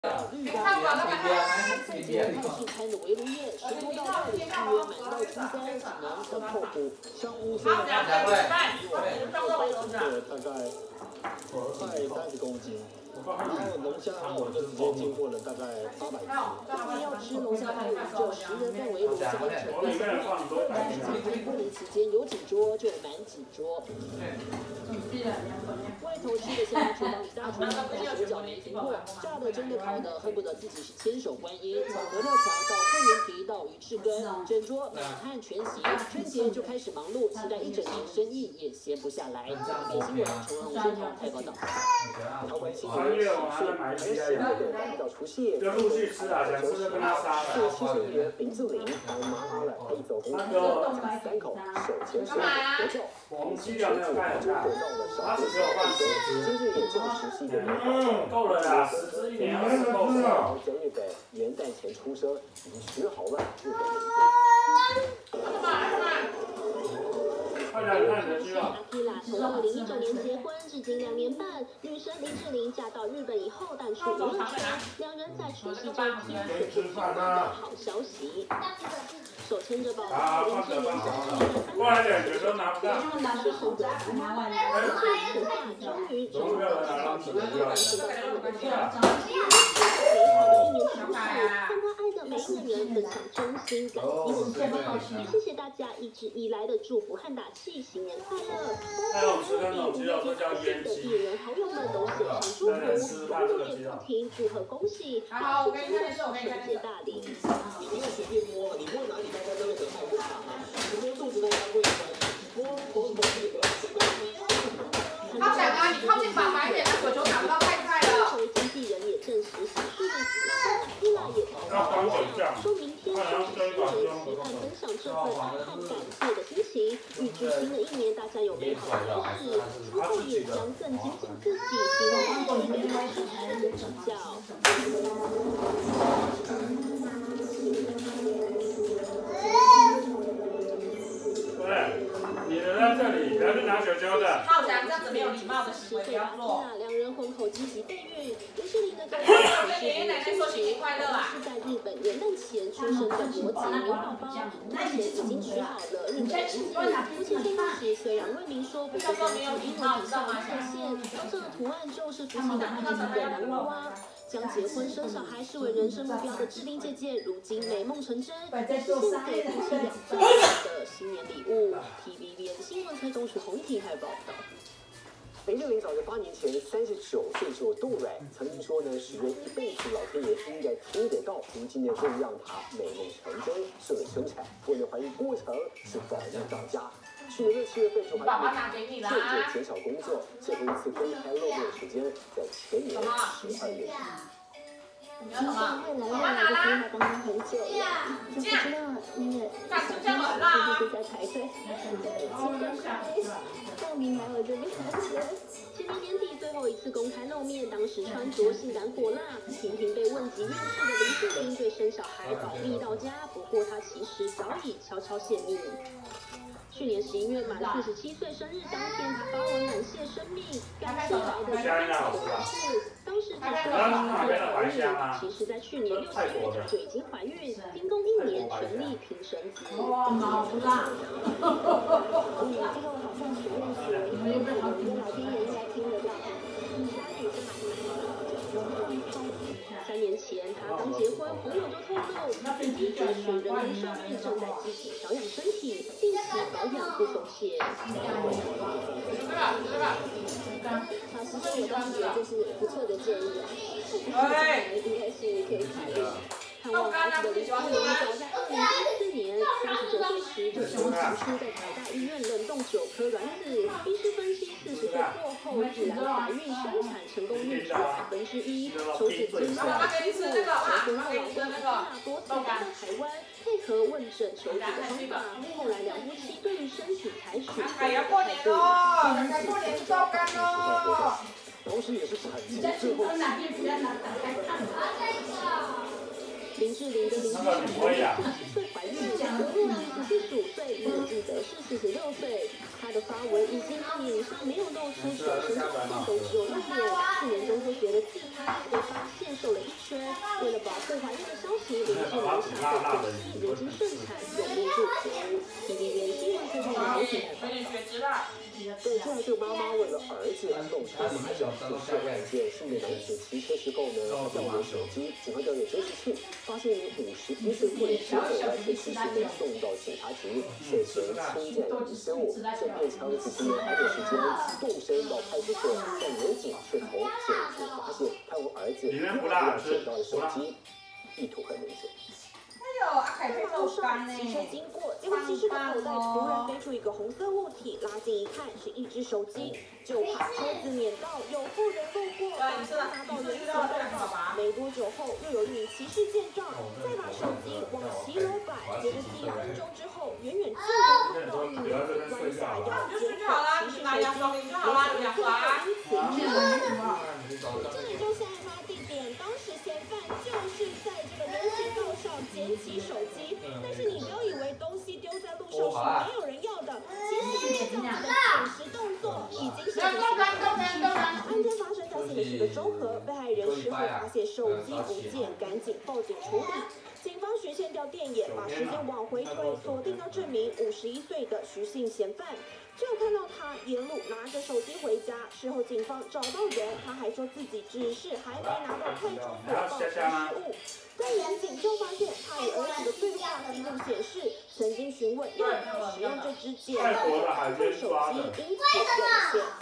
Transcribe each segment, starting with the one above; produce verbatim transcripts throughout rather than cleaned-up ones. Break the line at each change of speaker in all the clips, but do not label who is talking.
绿的三节快速开的围炉夜，十多道菜预约满到初三，只能等候补。像乌参的大概快三十公斤。 然后龙虾的话，我就直接经过了大概八百只。当然要吃龙虾汤圆，就十人份为龙虾一成。但是在过年期间有几桌就满几桌。外头吃的现在厨房里大厨，我手脚没停过，炸的、蒸的、烤的，恨不得自己是千手观音。从佛跳墙到桂圆皮到鱼翅羹，整桌满汉全席。春节就开始忙碌，期待一整年生意也闲不下来。北新闻重荣现场台报道。陶关新闻。
月我还在买一些呀，就陆续吃啊，想吃就跟他杀了。
七十一元林志玲当妈妈了，她一走红毯，三口手牵手合照，
我们七点没有看，
就得到了少数的今日也正实习的
嗯，够了啦，十支一年二十够了。
在日本元旦前出生，已经学好了日本名字。
快点看你的剧啊！
阿 Kira 从二零一九年结婚，至今两年半。女神林志玲嫁到日本以后，淡出娱乐圈，两人在除夕这一天宣布结婚的好消息。手牵着宝宝，林志玲
过来点，有时候拿不到。
是生子福妈妈，而且此下终于成功了。看到他们的美好的一年之后，看他爱的每一个人分享衷心感激。谢谢大家一直以来的祝福和打气，新年快乐！恭喜恭喜！的艺人好友们都写上祝福，网友也不停祝贺恭喜，大家真的是世界大礼。
你没有随便摸，你摸哪里大家都会得害怕啊！你摸肚子大家会摸摸摸这个。
他讲啊，你靠近爸爸一点，那鬼球打不到太快了。
作为经纪人也证实，喜剧的伊拉也说明天是新人期盼分享这份爱和感谢的心情。预计新的一年大家有美好的开始，今后也将更精进自己，希望大家给予支持与指教。
对，你留在这里，不要去拿球球的。
浩翔这样子没有礼貌的行为不要做。
两人婚后积极备孕，林志玲的丈夫
跟爷爷奶奶说新年快乐啊！
是在日本元旦前出生的摩羯牛宝宝，目前已经取好了日本名字。夫妻宣布时虽然未明说，不过根据英文底下的侧线，标上的图案就是夫妻的爱情的男娃娃。将结婚生小孩视为人生目标的志玲姐姐，如今美梦成真，也是献给夫妻俩最好的新年礼物。T V B N 新闻台中楚红一婷还报道。
林志玲早在八年前三十九岁就冻卵，曾经说呢，许愿一辈子老天爷应该听得到。如今呢，终于让她美梦成真，顺利生产。不过呢，怀孕过程是保密到家。去年的七月份就怀孕，渐渐减少工作，最后一次公开露面的时间在前年十二月底。
其实未来未来的计划当中很久了，就不知道因为小朋友最近在排队，请赶快报名来我这里花钱。今年年底最后一次公开露面，当时穿着性感火辣，频频被问及运势的林志玲对生小孩保密到家，不过她其实早已悄悄泄密。去年十一月满四十七岁生日当天，她发文感谢生命，感谢来的最好的故事。当时只说怀孕而已，其实在去年六七月就已经怀孕，停工一年，全力拼生子。
哇，好大！
嗯，这个好像许愿是我一辈子的，我老天爷应该听得到。嗯，家里是蛮三年前，她刚结婚，朋友就透露，自己追寻人生胜利，正在积极调养身体，定期保养不松懈。老实说，我倒是觉得这是不错的建议啊，应该是可以考虑。盼望儿子的林志玲早在二零一四年三十九岁时就成功查出在台大医院冷冻九颗卵子，医师分析四十岁过后自然怀孕生产成功率只有百分之一，求子坚持的师傅，结婚后老公大多次来到台湾，配合问诊求子的方法，后来两夫妻对于身体采取
哎呀，过年喽，快过年烧干喽！
同时也是产期最后。林志玲跟林志玲四十七岁怀孕，刘若英十四十五岁
岁，年纪则是四十六岁。他的发文已经让脸上没有露出全身照片，都只有露脸。去年中秋节的自拍被发现瘦了一圈，为了保护怀孕的消息，林志玲下个粉丝如今盛产，有目祝福。T V B 新闻科技媒体采访。对，现在这个妈妈为了儿子弄出马脚，就是案件，数名男子骑车时候呢，他掉我的手机，警方调阅监视器，发现一名五十一岁妇女持走来水七十被送到警察局，涉嫌侵占遗失物。正面枪子今年还有时间动身到派出所，但民警却从警局发现他用儿子捡到的手机，意图很明显。在路上骑车经过，结果骑士的口袋突然飞出一个红色物体，拉近一看是一只手机，就怕车子碾到有妇人路过，马上拿到原形报告。没多久后，又有一名骑士见状，再把手机往骑楼摆，接着几分钟之后，远远近的路到弯下腰捡走骑士手机，这里就是案发地点，当时嫌犯就是在这个人行道上捡起手机，但是你不要以为东西丢在路上是没有人要的，其实这样子的捡拾动作已经是很形象。案件发生在新北市的中和，被害人事后发现手机不见，赶紧报警处理。警方循线调电眼，把时间往回推，锁定到这名五十一岁的徐姓嫌犯。只有看到他沿路拿着手机回家，事后警方找到人，他还说自己只是还没拿到派出所报失误。但民警就发现他与儿子的对话记录显示，曾经询问要不要使用这支简单的安卓手机，因此用线。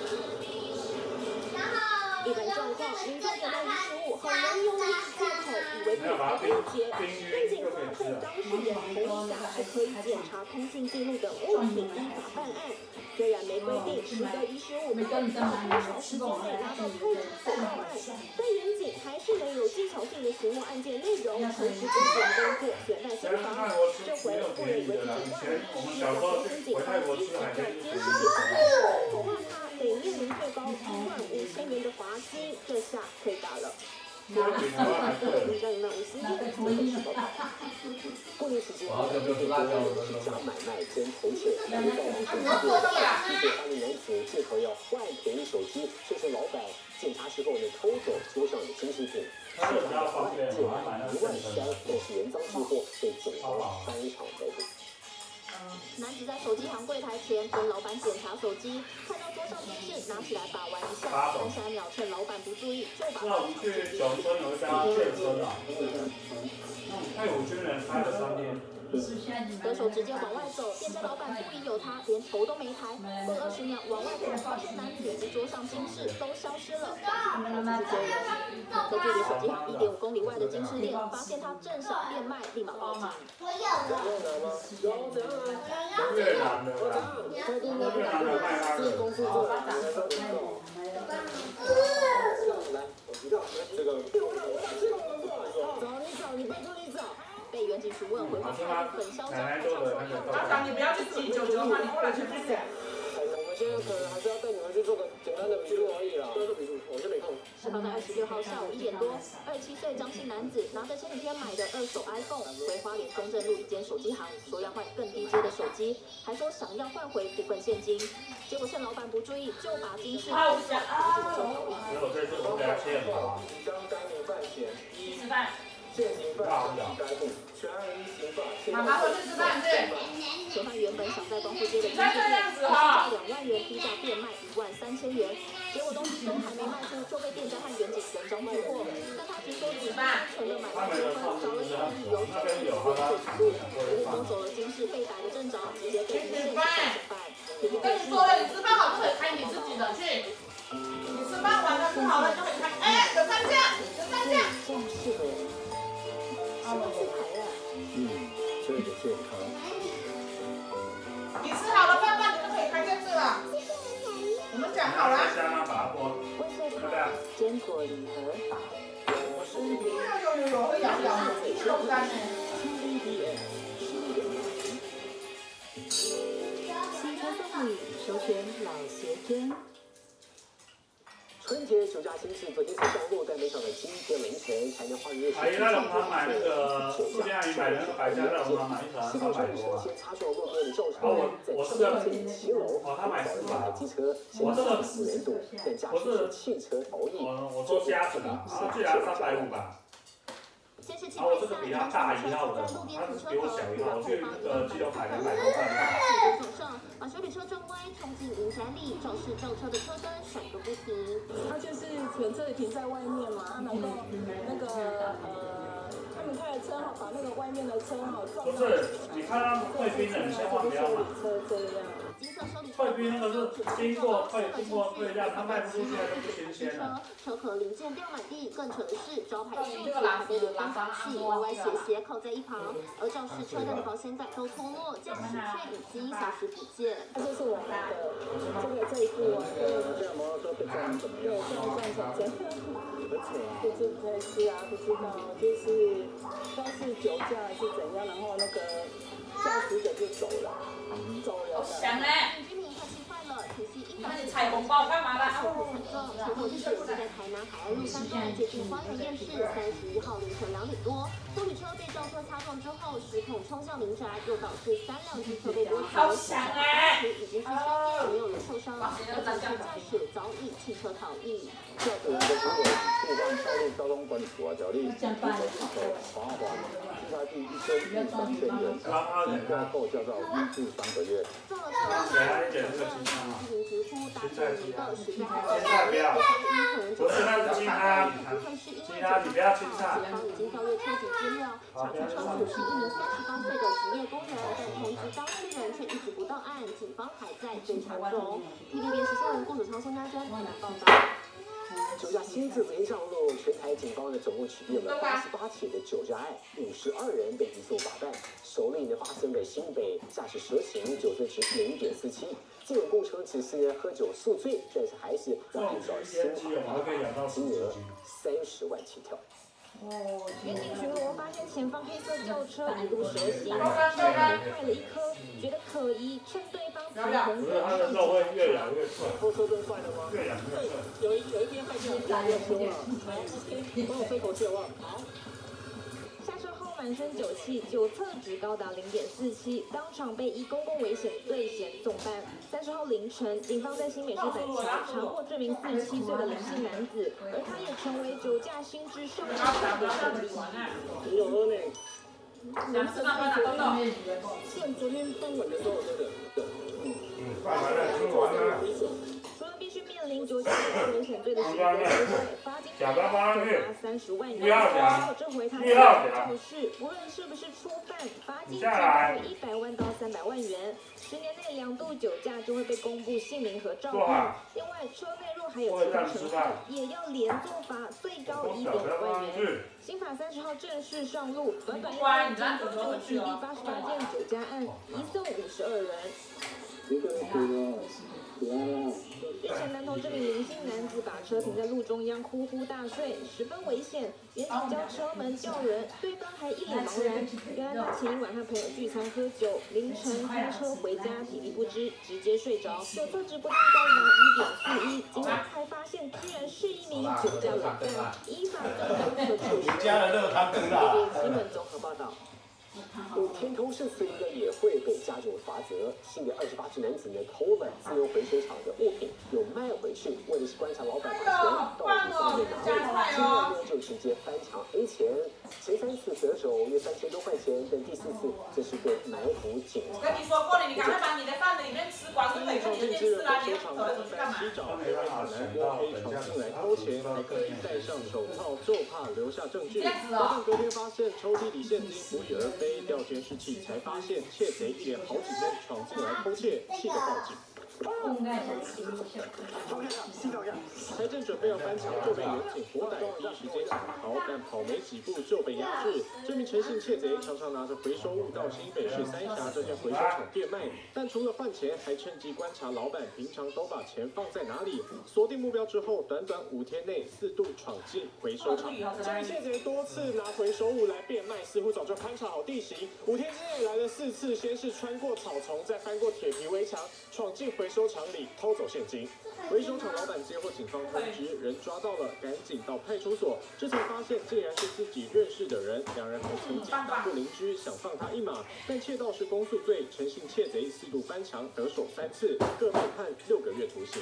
一般状况，民众捡到遗失物，很容易用历史借口，以为可以归结，但警方被当事人同意下是可以检查通讯记录等物品，依法办案。虽然没规定拾得遗失物要到多少时间内拿到派出所报案，但民警还是能有技巧性的询问案件内容，同时跟进侦破嫌犯心防。这回不能以为警官，是要先警方及时在监视器上面，恐怕他得面临最高一万五千元的罚金，这下亏大了。让你们无心恋，这个是报道。过年期间，假买卖兼偷窃，来到网上直播，七岁八名男子借口要换便宜手机，说是老板检查时候呢偷走桌上的金饰品，是拿了万借买一万三，但是原赃俱获，被警方当场逮捕。男子在手机行柜台前跟老板检查手机，看到桌上电视，拿起来把玩一下，但下一秒趁老板不注意，就把当场取去。
九村有一家健身啊，泰国军人开了三天。
得手直接往外走，店家老板不疑有他，连头都没抬。过了二十秒往外看，发现男子及桌上金饰都消失了，赶紧跑出去追人。在距离手机行一点五公里外的金饰店，发现他正想变卖，立马报警。
越南的啦，越南的卖他的。公司做的。
来，我知道，这个。找你找你背出你找。
被远警询问，回话说很嚣张，还想说要
老长，你不要去挤九九嘛，你过来去去选。
我们现在可能还是要带你们去做个简单的笔录而已啦。做笔录，我就没空。
事发在二十六号下午一点多，二十七岁张姓男子拿着前几天买的二手 iPhone 回花莲中正路一间手机行，说要换更低阶的手机，还说想要换回部分现金。结果趁老板不注意，就把金饰偷走，赶紧就逃逸。
没有这次我给他切了。
你将该名犯嫌一
吃饭。
现行犯依该部全案依刑法。
妈妈回去吃饭去。
嫌犯原本想在光复街的金饰店以价两万元低价变卖一万三千元，结果东西都还没卖出，就被店家和远景人赃俱获。但他只说只是单纯的买卖纠纷，找了一个理由就拒绝做起诉。结果摸走了金饰被逮的正着，直接被现行犯审办。
我跟你说了，你吃饭好就可以开你自己的去。你吃饭完了吃好了就可以开。哎，有三件，有三件。
这样适合。
是不是牌了？
嗯，这个健康。
你吃好了饭饭，你就可以开电视了。我们讲好了。
温素卡坚果礼盒。
有有有，会咬咬，一手干呢。新春送礼，首选老鞋针。
春节酒驾新制昨天才上路，但没想到今天凌晨台南花园夜市
阿姨在龙塘买那个，这边阿姨买那个百家在龙塘买一盒三百多。
先擦撞路边的肇事
哦，我我这个
骑楼，
哦，他买四百。
机车先死死人度，但驾驶汽车逃逸。
我我做瞎子的，啊，最然三百五吧。然后我这个比他大一号的，他是比我小一号，我去那个基隆买两百多块。
把手比车撞歪，冲进民宅里，肇事轿车的车灯闪个不停。
他就是可能车子停在外面嘛，然后那个呃，他们开的车哈，把那个外面的车哈撞到。
不是，你看他贵宾的，你先换标嘛。
车这样。
贵宾那个是经过会经过对让他卖不出去就不新鲜了。
车壳零件掉满地，更扯的是招牌数字还被人工放弃，歪歪斜斜靠在一旁，而肇事车辆的保险杆都脱落，驾驶却已经消失不见。
这就是我们的这个这一部啊，对，摩托车被撞，对，这样撞成这样。不知不是啊，不知道，就是他是酒驾还是怎样，然后那个驾驶者就走了，走人了。
想嘞。
居民快气坏了，体系一
那你踩红包干嘛啦？
车祸惨重，车祸地点是在台南海岸路三段，接近花园夜市，三十一号凌晨两点多，休旅车被轿车擦撞之后失控冲向民宅，又导致三辆机车被波及。
好想哎！
已经是深夜，没有人受伤，而肇事驾驶早已弃车逃逸。
驾驶人的行为触犯道路交通管理处罚条例，提出罚款，稽查第一千一三千元，提加扣驾照一至三个月。
撞了车，
给他一点这个青菜啊。
直呼大声一个实在太
青菜不要，不是那是鸡汤，鸡汤你不要青菜。
警方已经调阅车籍资料，查出车主是一名三十八岁的职业工人，但通知当事人却一直不到案，警方还在追查中。T V B S 新闻顾子昌、宋家珍台南报道。
酒驾新制昨天上路，全台警方呢总共取缔了八十八起的酒驾案，五十二人被移送法办。首例呢发生在新北，驾驶蛇行，酒醉值零点四七。基本供称只是喝酒宿醉，但是还是让不少新法金额三十万起跳。
哦，远景巡逻发现前方黑色轿车一路蛇行，车门坏了一颗，觉得可疑，趁对方停红灯。
不是，它的肉会越咬越脆。
后车灯坏了吗？
越咬越脆。
有一有一边坏掉，越越凶了。好 ，OK， 帮我吹口气好不好？好。
下车后满身酒气，酒测值高达零点四七，当场被依公共危险罪嫌送办。三十号凌晨，警方在新北市板桥查获这名四十七岁的林姓男子，而他也成为酒驾新制上路的胜利。
你有喝呢？
想吃那班长豆豆。
趁昨天傍晚的时候喝的。
嗯，快完了，吃完了。
除了必须面临酒驾危险罪的刑责之外，罚金高达三十万元。不过这回他肇事，无论是不是初犯，罚金最高一百万到三百万元。十年内两度酒驾就会被公布姓名和照片。另外，车内若还有其他乘客，也要连坐罚，最高一点五万元。新法三十号正式上路，短短一天，警方就取缔八十八件酒驾案，移送五十二人。
一个人死了，死了。
日前南投这名林姓男子把车停在路中央，呼呼大睡，十分危险。远警叫车门叫人，对方还一脸茫然。原来他前一晚和朋友聚餐喝酒，凌晨开车回家，体力不支，直接睡着。酒测值不但高达一点四一，警方才发现居然是一名酒驾老犯，依法更可处
你家的热汤更辣。
新闻综合报道。
五天偷事次应该也会被加重罚则。新北二十八岁男子呢偷了自由回收厂的物品，又卖回去，为的是观察老板把钱到底放在哪里。今年呢就直接翻墙 A 钱，前三次得手约三千多块钱，但第四次这是被埋伏警察。
我跟你说过了，你赶快把你的饭里面吃光，就每个你的电视啦，你要走了去干嘛？
洗澡还让男摸黑闯进来偷钱，还可以戴上手套，就怕留下证据。但隔天发现抽屉里现金不翼而飞。调监视器才发现窃贼一连好几天闯进来偷窃，气得报警。财政准备要翻墙，就被远警活逮，第一时间抢逃，但跑没几步就被压制。这名陈姓窃贼常常拿着回收物到新北市三峡这间回收厂变卖，但除了换钱，还趁机观察老板平常都把钱放在哪里。锁定目标之后，短短五天内四度闯进回收厂。这名窃贼多次拿回收物来变卖，似乎早就勘察好地形。五天之内来了四次，先是穿过草丛，再翻过铁皮围墙，闯进回回收厂里掏走现金。回收厂老板接获警方通知，人抓到了，赶紧到派出所，这才发现竟然是自己认识的人。两人还曾经打过邻居，想放他一马，但窃盗是公诉罪，诚信窃贼四度翻墙，得手三次，各被判六个月徒刑。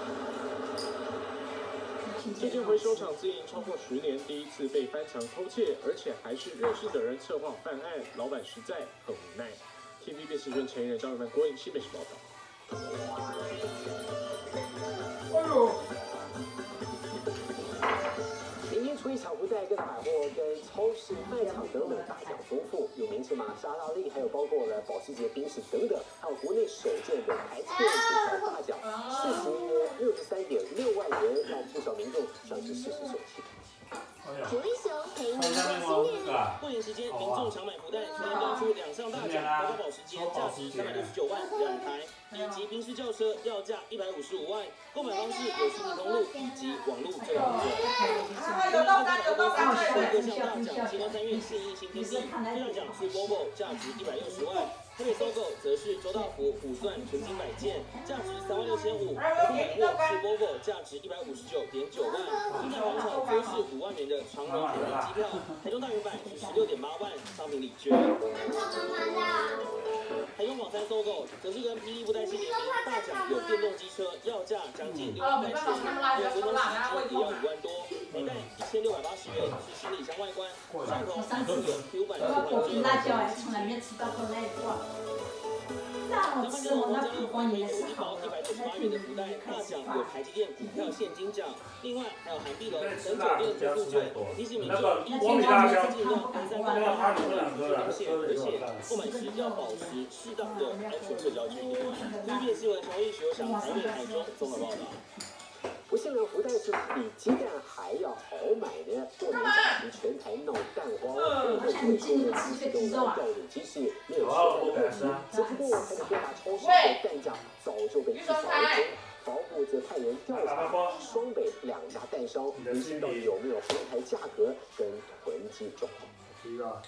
这间回收厂经营超过十年，第一次被翻墙偷窃，而且还是认识的人策划犯案，老板实在很无奈。T V B 新闻陈人张伟曼国营西北市报道。
哎呦！
明天初一抢福袋，各大百货跟超市卖场等等大奖丰富，有名车马莎拉利，还有包括了保时捷、宾士等等，还有国内首见的台积电股票大奖，市值约六十三点六万元，让不少民众像是事实所期。
福利熊陪你过新年。
过年期间，民众抢买福袋，突然标出两项大奖，包括保时捷价值三百六十九万两台，以及宾士轿车要价一百五十五万。购买方式有实体通路以及网络最两者。有到单，有到单，各项大奖，星光三月信义新天地，最大奖是 Volvo， 价值一百六十万。台北搜狗则是周大福虎钻纯金摆件，价值三万六千五；台北百货是 Volvo， 价值一百五十九点九万；金彩广场则是五万元的长荣铁路机票，台中大圆百是十六点八万商品礼券。台中广三搜狗则是跟霹雳布袋戏联名，大奖有电动机车，要价将近六百四十，还有国东洗衣机也要五万多，每袋一千六百八十元是行李箱外观，上头都有 Q 版的换针。
辣椒哎，从来没吃到过那一罐。那好吃，我那普光也是好的。
一百九十八元的福袋，大奖有台积电股票现金奖，另外还有韩碧楼等酒店住宿券，提醒民众一天当中尽量分散购买，不能出现而且购买时要保持适当的安全社交距离。T V B 新闻曹毅、徐友祥、台北、台中综合报道。
不幸的福袋是比鸡蛋还要好买呢。过年假期全台闹蛋荒，背后推出的自动调度机器没有确认的问题，只不过台北各大超市的蛋价早就被至少一空。防部则派人调查双北两家蛋商，厘清到底有没有哄抬价格跟囤积状况。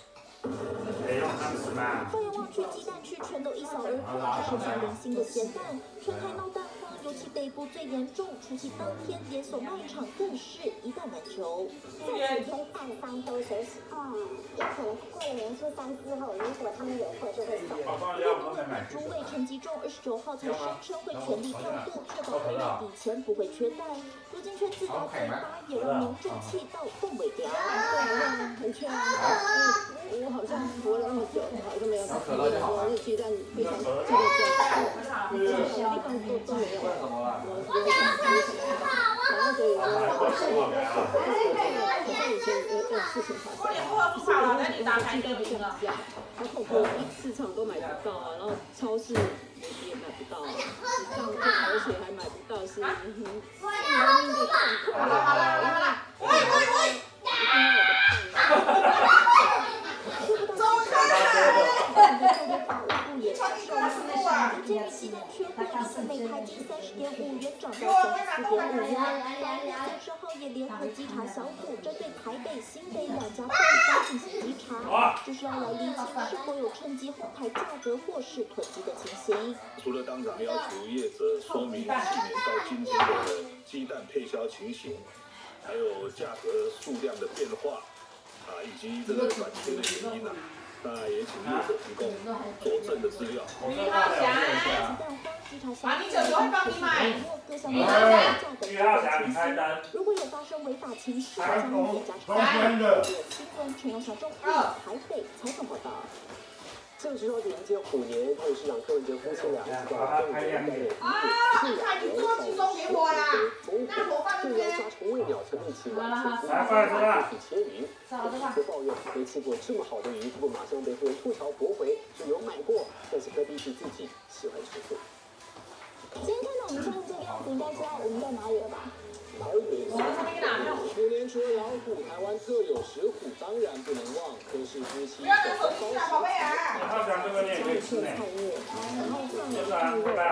放眼望去，鸡蛋区全都一扫而空，只剩下零星的咸蛋。全台闹蛋荒，尤其北部最严重。除夕当天，连锁卖场更是一蛋难求。
这几天蛋商都休息，嗯，有可能过了年初三之后，如果他们有货就会送。
猪味陈吉仲二十九号才声称会全力调度，确保回到底前不会缺蛋。如今却自打嘴巴，也让民众气到动尾牙。
对，很缺啊。我好像活了那么久，好像没有吃过我是鸡蛋非常这个这个地方都都没有。我我然后所以说，好像以前有有事情发生，是我们鸡蛋会降价，然后我市场都买不到啊，然后超市也买不到啊，上就而且还买不到是人民的状况。
好了好了好了，喂喂喂！
一定要有个plan。周刊的法务部也传授了，今年鸡蛋缺货，一份每台斤三十点五元涨到三十四点五元。三十号也联合稽查小组针对台北、新北两家蛋商进行稽查，就是要来厘清是否有趁机哄抬价格或是囤积的情形。
除了当场要求业者说明去年到今天的鸡蛋配销情形，还有价格数量的变化。啊，以及这个短缺的原因啊，那也请业者提供佐证的资料。
于浩翔，马你九九会帮你买。
于浩翔，你开单。如果有发生违法情事，将会加查。新闻陈永小中台北采访报道。
正值要迎接虎年，台北市长柯文哲夫妻俩知道更多担任一
啊，看你做集中给我啦！那我放这边。
抓虫喂鸟成立起完成夫妻千云，则抱怨没吃过这么好的鱼，不过马上被夫人吐槽驳回，说有买过，但是柯 P 是自己喜欢吃素。
今天看到我们现在这个样子，应该知道我们在哪里了吧？
桃园。虎年除了老虎，台湾特有石虎当然不能忘。柯氏夫妻走高兴，
他讲这个你也可以吃呢。
然后放了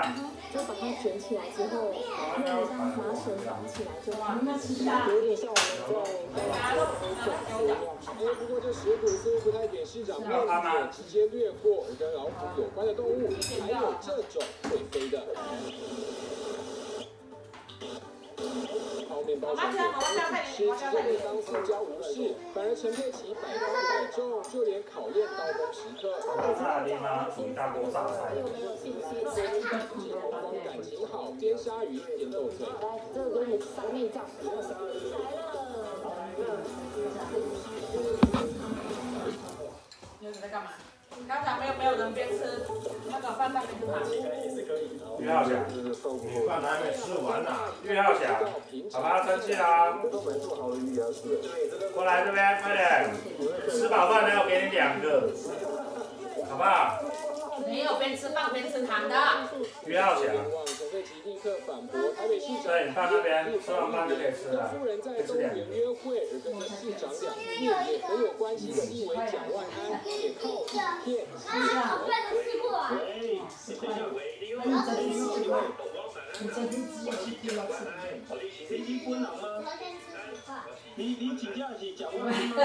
就把它卷起来之后，用一张麻绳绑起来就好。
有点像我们在在做卷子一样。哎，不过这食谱似乎不太给市长面子，直接略过跟老虎有关的动物，还有这种会飞的。泡面包上面吃，直接被当塑胶无视，反而陈佩琪百发百中，就连考验刀工时刻。
大力吗？煮一大锅榨菜。
志宏光感情好，边鲨鱼边斗嘴。
来，这个给你上面酱，鲨鱼来了。
你在干嘛？刚才没有没有人边吃那个饭饭边吃吗？
于浩翔，
饭还没吃完呢。
于浩翔，好吧，生气啦！过来这边，快点！吃饱饭了，我给你两个，好不好？
没有边吃饭边吃糖的。
于浩翔。
陈佩琪立刻反驳台北市长。
对，你放那边，吃完饭就可以吃了。
夫人在动物园约会而跟着市长两地也很有关系的立委蒋万安，也靠影片吸引。
喂，你等一下，喂，你
你昨天吃过？你昨天只有去给我吃的。
你你本人吗？你你请假是蒋万安吗？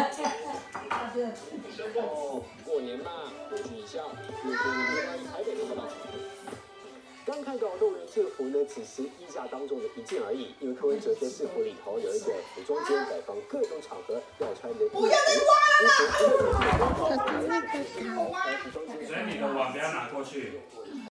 哦，过年嘛，回去一下。有关于台北的报道。
刚看到动物园制服呢，只是衣架当中的一件而已。因为柯文哲在制服里头有一个服装间，摆放各种场合要穿的衣服。不要再挖了！
所以你的碗不要拿过去。